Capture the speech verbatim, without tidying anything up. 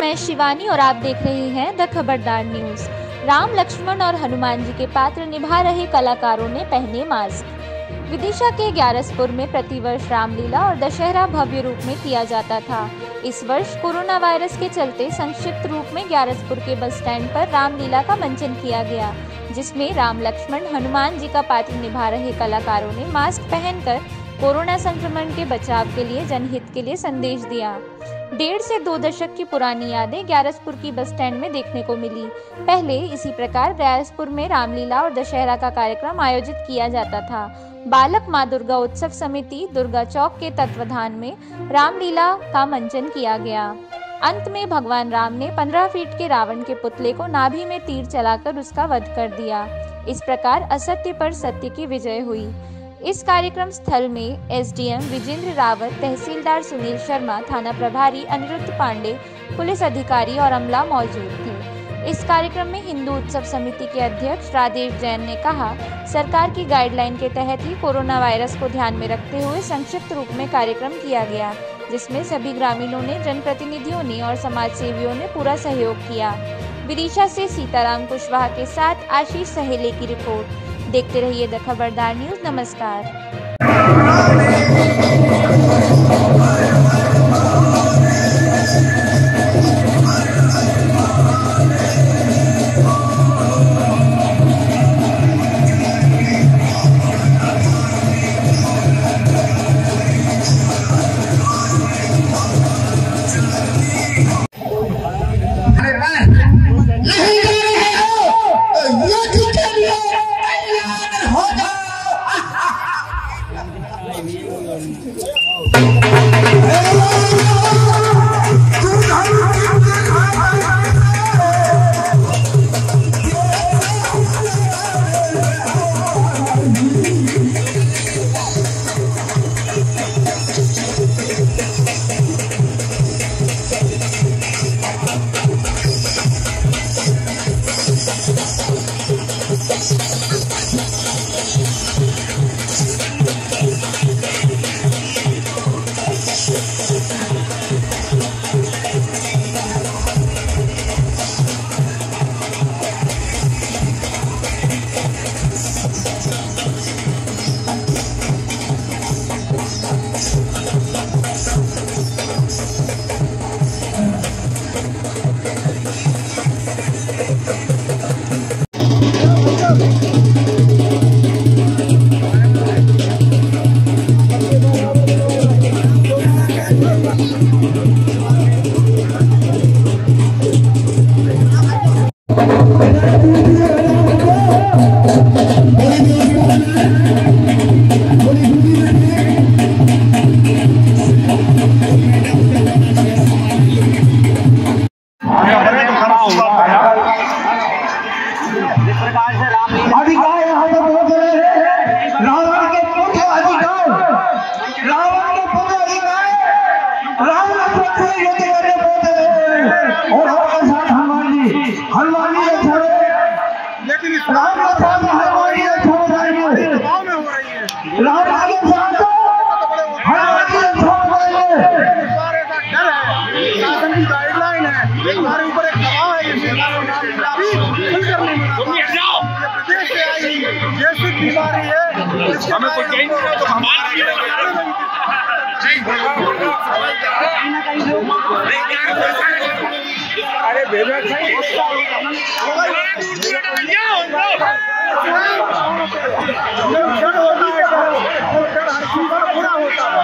मैं शिवानी और आप देख रहे हैं द खबरदार न्यूज। राम, लक्ष्मण और हनुमान जी के पात्र निभा रहे कलाकारों ने पहने मास्क। विदिशा के ग्यारसपुर में प्रतिवर्ष रामलीला और दशहरा भव्य रूप में किया जाता था। इस वर्ष कोरोना वायरस के चलते संक्षिप्त रूप में ग्यारसपुर के बस स्टैंड पर रामलीला का मंचन किया गया, जिसमें राम, लक्ष्मण, हनुमान जी का पात्र निभा रहे कलाकारों ने मास्क पहनकर कोरोना संक्रमण के बचाव के लिए जनहित के लिए संदेश दिया। डेढ़ से दो दशक की पुरानी यादें ग्यारसपुर की बस स्टैंड में देखने को मिली। पहले इसी प्रकार ग्यारसपुर में रामलीला और दशहरा का कार्यक्रम आयोजित किया जाता था। बालक मां दुर्गा उत्सव समिति दुर्गा चौक के तत्वाधान में रामलीला का मंचन किया गया। अंत में भगवान राम ने पंद्रह फीट के रावण के पुतले को नाभि में तीर चलाकर उसका वध कर दिया। इस प्रकार असत्य पर सत्य की विजय हुई। इस कार्यक्रम स्थल में एसडीएम विजेंद्र रावत, तहसीलदार सुनील शर्मा, थाना प्रभारी अनिरुद्ध पांडे, पुलिस अधिकारी और अमला मौजूद थे। इस कार्यक्रम में हिंदू उत्सव समिति के अध्यक्ष राजेश जैन ने कहा, सरकार की गाइडलाइन के तहत ही कोरोना वायरस को ध्यान में रखते हुए संक्षिप्त रूप में कार्यक्रम किया गया, जिसमें सभी ग्रामीणों ने, जनप्रतिनिधियों ने और समाज सेवियों ने पूरा सहयोग किया। विदिशा से सीताराम कुशवाहा के साथ आशीष सहेले की रिपोर्ट। देखते रहिए द खबरदार न्यूज। नमस्कार। हमें कोई कहीं नहीं तो हमारे अरे भेजा पूरा होता है।